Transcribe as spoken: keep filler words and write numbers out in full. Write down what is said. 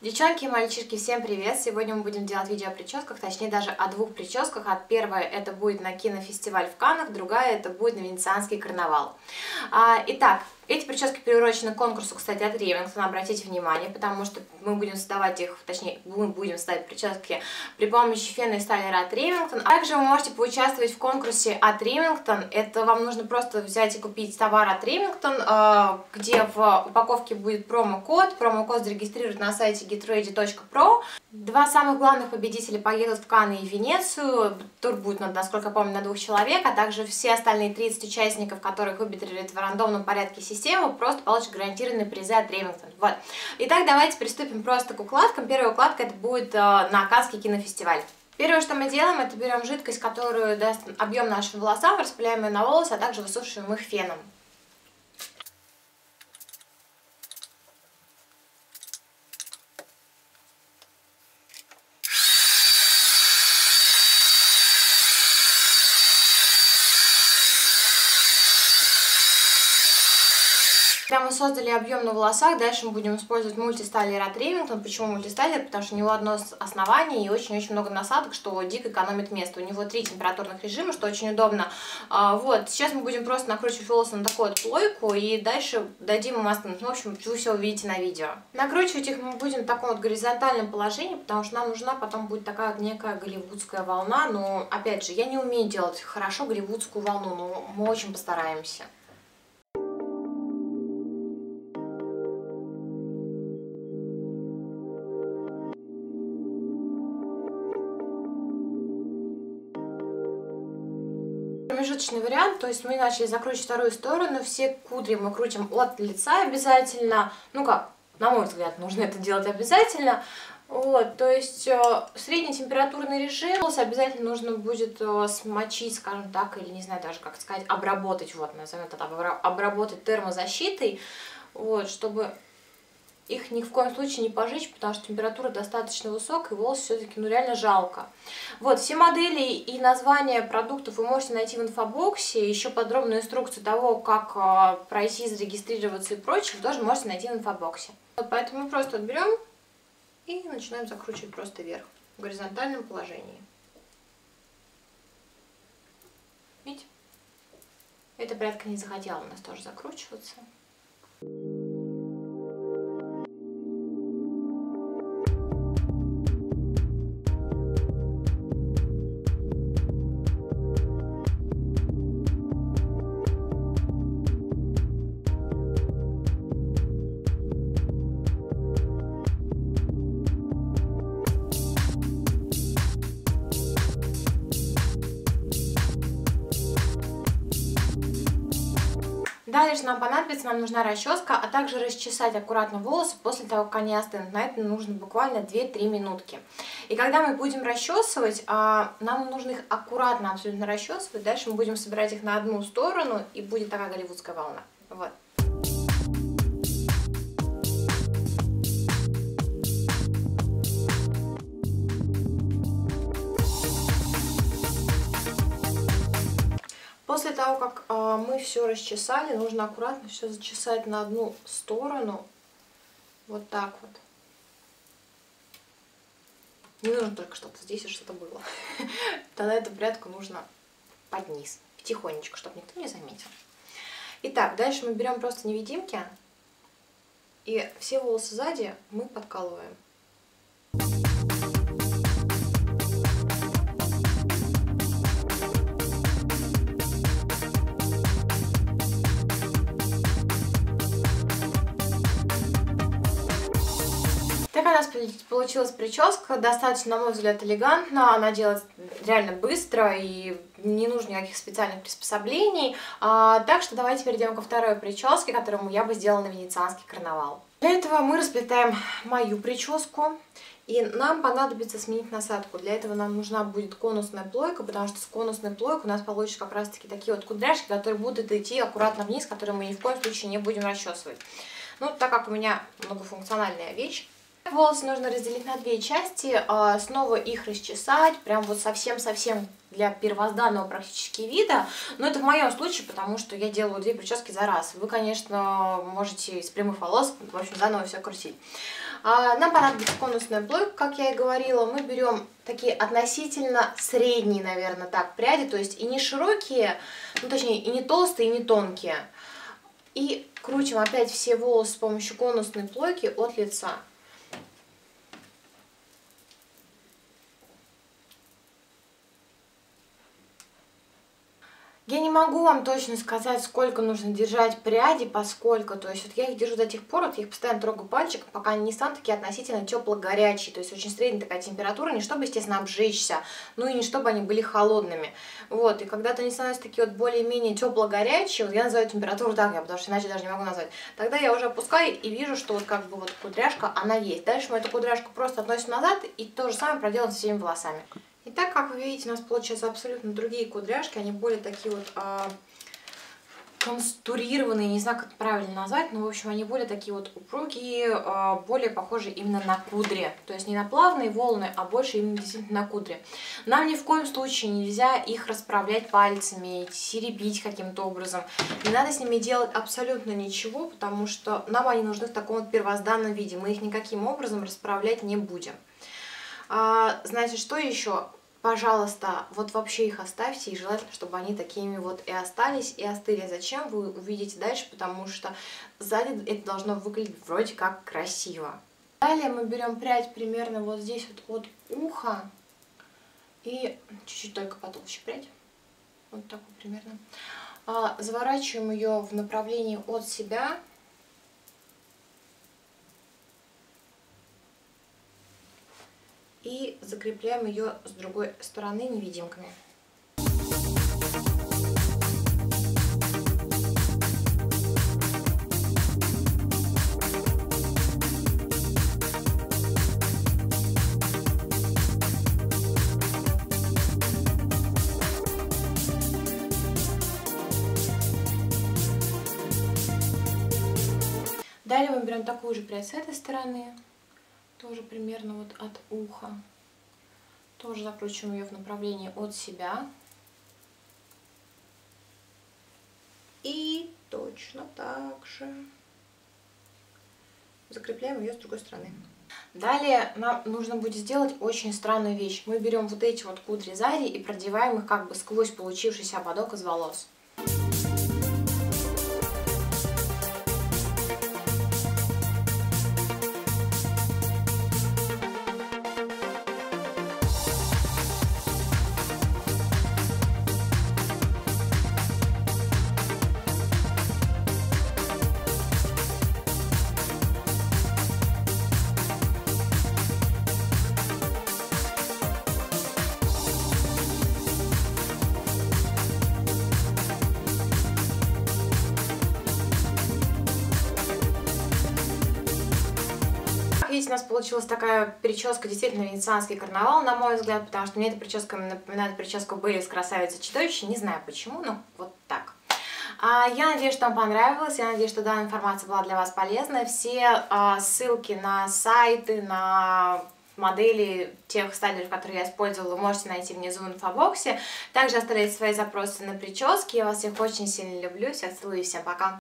Девчонки и мальчишки, всем привет! Сегодня мы будем делать видео о прическах, точнее даже о двух прическах. От первая это будет на кинофестиваль в Каннах, другая это будет на Венецианский карнавал. А, итак, эти прически приурочены к конкурсу, кстати, от Ремингтона, обратите внимание, потому что мы будем создавать их, точнее, мы будем ставить прически при помощи фена и стайлера от Ремингтон. Также вы можете поучаствовать в конкурсе от Ремингтон. Это вам нужно просто взять и купить товар от Ремингтон, где в упаковке будет промокод. Промокод зарегистрировать на сайте get ready точка pro. Два самых главных победителя поедут в Канны и Венецию. Тур будет, насколько я помню, на двух человек, а также все остальные тридцать участников, которых выберут в рандомном порядке систему, просто получат гарантированные призы от Ремингтон. Вот. Итак, давайте приступим просто к укладкам. Первая укладка это будет э, на Каннский кинофестиваль. Первое, что мы делаем, это берем жидкость, которую даст объем нашим волосам, распыляем ее на волосы, а также высушиваем их феном. Когда мы создали объем на волосах, дальше мы будем использовать мультистайлер от Ремингтон. Почему мультистайлер? Потому что у него одно основание и очень-очень много насадок, что дико экономит место. У него три температурных режима, что очень удобно. А, вот, сейчас мы будем просто накручивать волосы на такую вот плойку и дальше дадим им остынуть. Ну, в общем, вы все увидите на видео. Накручивать их мы будем в таком вот горизонтальном положении, потому что нам нужна потом будет такая вот некая голливудская волна. Но, опять же, я не умею делать хорошо голливудскую волну, но мы очень постараемся. Промежуточный вариант, то есть мы начали закручивать вторую сторону, все кудри мы крутим от лица обязательно, ну как, на мой взгляд, нужно это делать обязательно, вот, то есть э, средний температурный режим, волосы обязательно нужно будет э, смочить, скажем так, или не знаю даже как сказать, обработать, вот, назовем это обработать термозащитой, вот, чтобы их ни в коем случае не пожечь, потому что температура достаточно высокая, и волосы все-таки ну реально жалко. Вот, все модели и названия продуктов вы можете найти в инфобоксе, еще подробную инструкцию того, как э, пройти, зарегистрироваться и прочее, вы тоже можете найти в инфобоксе. Вот, поэтому мы просто берем и начинаем закручивать просто вверх, в горизонтальном положении. Видите? Эта прядка не захотела у нас тоже закручиваться. Дальше нам понадобится, нам нужна расческа, а также расчесать аккуратно волосы после того, как они остынут. На это нужно буквально две-три минутки. И когда мы будем расчесывать, нам нужно их аккуратно абсолютно расчесывать. Дальше мы будем собирать их на одну сторону, и будет такая голливудская волна. Вот. После того, как э, мы все расчесали, нужно аккуратно все зачесать на одну сторону. Вот так вот. Не нужно только чтобы здесь что-то было. Тогда эту прядку нужно под низ, тихонечко, чтобы никто не заметил. Итак, дальше мы берем просто невидимки. И все волосы сзади мы подкалываем. Так у нас получилась прическа, достаточно, на мой взгляд, элегантно, она делается реально быстро и не нужно никаких специальных приспособлений. А, так что давайте перейдем ко второй прическе, которую я бы сделала на Венецианский карнавал. Для этого мы расплетаем мою прическу, и нам понадобится сменить насадку. Для этого нам нужна будет конусная плойка, потому что с конусной плойкой у нас получится как раз таки такие вот кудряшки, которые будут идти аккуратно вниз, которые мы ни в коем случае не будем расчесывать. Ну, так как у меня многофункциональная вещь, волосы нужно разделить на две части, снова их расчесать, прям вот совсем-совсем для первозданного практически вида. Но это в моем случае, потому что я делаю две прически за раз. Вы, конечно, можете из прямых волос, в общем, заново все крутить. А, нам понадобится конусная плойка, как я и говорила. Мы берем такие относительно средние, наверное, так, пряди, то есть и не широкие, ну точнее и не толстые, и не тонкие. И крутим опять все волосы с помощью конусной плойки от лица. Я не могу вам точно сказать, сколько нужно держать пряди, поскольку, то есть вот я их держу до тех пор, вот я их постоянно трогаю пальчиком, пока они не станут такие относительно тепло-горячие, то есть очень средняя такая температура, не чтобы, естественно, обжечься, ну и не чтобы они были холодными. Вот, и когда-то они становятся такие вот более-менее тепло-горячие, вот я называю температуру так, я, потому что иначе даже не могу назвать, тогда я уже опускаю и вижу, что вот как бы вот кудряшка, она есть. Дальше мы эту кудряшку просто относим назад и то же самое проделаем со всеми волосами. Итак, как вы видите, у нас получаются абсолютно другие кудряшки, они более такие вот а, конструированные, не знаю, как это правильно назвать, но, в общем, они более такие вот упругие, а, более похожи именно на кудри. То есть не на плавные волны, а больше именно действительно на кудри. Нам ни в коем случае нельзя их расправлять пальцами, теребить каким-то образом. Не надо с ними делать абсолютно ничего, потому что нам они нужны в таком вот первозданном виде. Мы их никаким образом расправлять не будем. А, значит, что еще? Пожалуйста, вот вообще их оставьте, и желательно, чтобы они такими вот и остались, и остыли. Зачем, вы увидите дальше, потому что сзади это должно выглядеть вроде как красиво. Далее мы берем прядь примерно вот здесь вот от уха, и чуть-чуть только потолще прядь, вот такую примерно. А, заворачиваем ее в направлении от себя. И закрепляем ее с другой стороны невидимками. Далее мы берем такую же прядь с этой стороны. Тоже примерно вот от уха. Тоже закручиваем ее в направлении от себя. И точно так же закрепляем ее с другой стороны. Далее нам нужно будет сделать очень странную вещь. Мы берем вот эти вот кудри сзади и продеваем их как бы сквозь получившийся ободок из волос. Видите, у нас получилась такая прическа, действительно венецианский карнавал, на мой взгляд, потому что мне эта прическа напоминает прическу Белли из «Красавицы и чудовище», не знаю почему, но вот так. А, я надеюсь, что вам понравилось, я надеюсь, что данная информация была для вас полезной. Все а, ссылки на сайты, на модели тех стайлеров, которые я использовала, вы можете найти внизу в инфобоксе. Также оставляйте свои запросы на прически. Я вас всех очень сильно люблю, всех целую и всем пока!